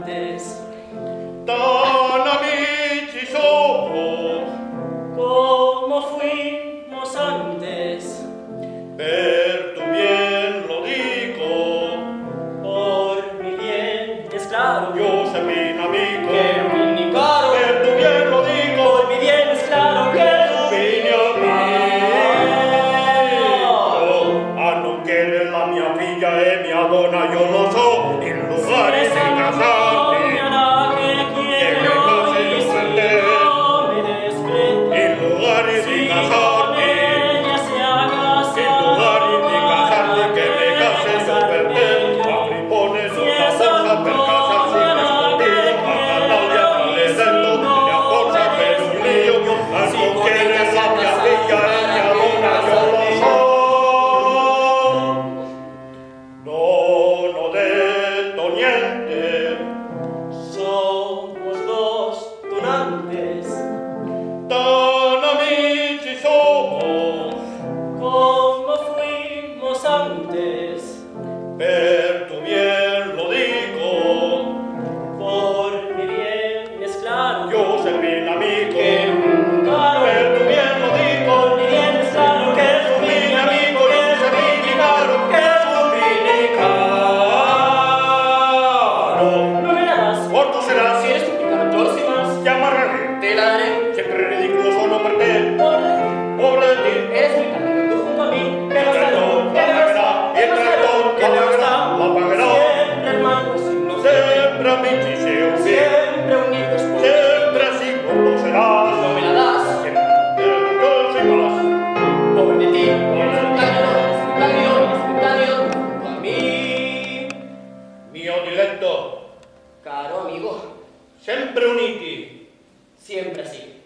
antes. Tan amici somos, Como fuimos antes. per tu bien lo digo, Por mi bien es claro yo soy mi amico, que mi caro. per tu bien lo digo, Por mi bien es claro que figli amico, a non che la mia figlia e mia donna io lo so, in lugar di casarmi, in lugar di casarmi, che me case io per te, a Frippone una borsa per casarsi nascondino, a Claudia maledetto, mia borsa per un lío, a non che la mia figlia e mia donna io lo so. Non ho detto niente, somos dos donantes. tan amici somos, Como fuimos antes. per tu bien lo digo, Por mi bien es claro yo soy mi amico, que un caro. per tu bien lo digo, Por mi bien es claro que es mi mi amico, amigo, yo soy mi caro, que es un caro. No me la das. Corto será, Si eres tu picaro, yo sin más. te amarraré, Te la daré. siempre ridículo solo per te, Pobre de ti. pobre de ti. Eres mi camino, tú junto a mí. Que no está Perdón, que no está, que no está, que no está. la pagará. Siempre hermanos, sin no Sempre amici siamo, siempre unidos por sempre así corto será. No me la das. Siempre sin más. Pobre de ti. Eres mi camino, junto a mí. Mio diletto, Caro amigo, sempre uniti. siempre así.